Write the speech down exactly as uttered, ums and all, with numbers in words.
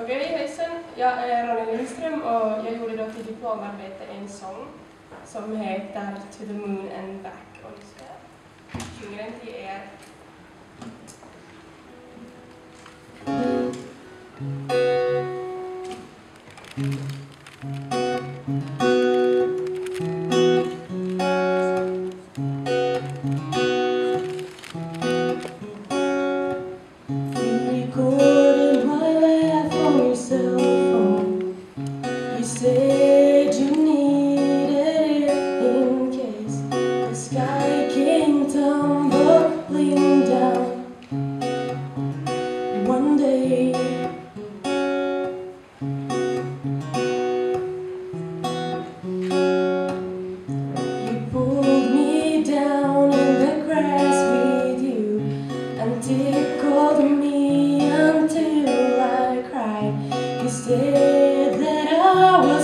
Okej, hejsan. Jag är Ronja Lindström och jag gjorde då till diplomarbete en sång som heter To the Moon and Back. Och nu ska jag sjunga den till er. You said you needed it in case the sky came tumbling down one day. You pulled me down in the grass with you and tickled me until I cried. You said that I was